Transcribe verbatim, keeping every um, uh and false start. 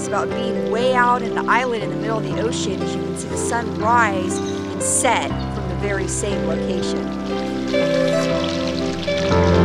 nice about being way out in the island in the middle of the ocean is you can see the sun rise and set from the very same location.